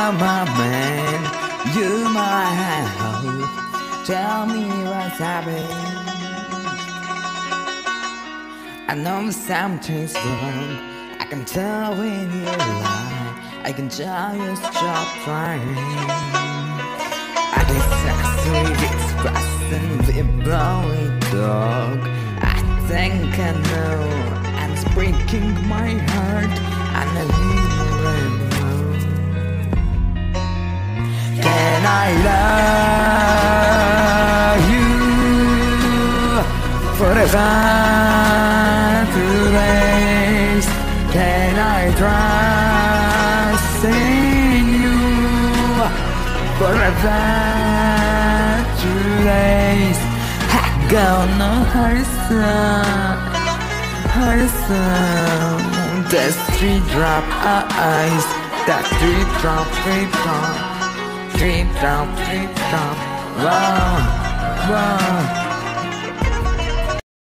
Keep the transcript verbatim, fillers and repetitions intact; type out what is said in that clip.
my man, you my hope. Tell me what's happening. I know something's wrong. I can tell when you lie. I can tell you stop trying. I disagree with expressing the blowing dog. I think I know, and it's breaking my heart. And I need you anymore. Can I love you forever? Today's can I trust in you forever? Today's I gonna hurt some, hurt some. The three drop eyes, that three drop, three drop, three drop, three drop. Wow, wow.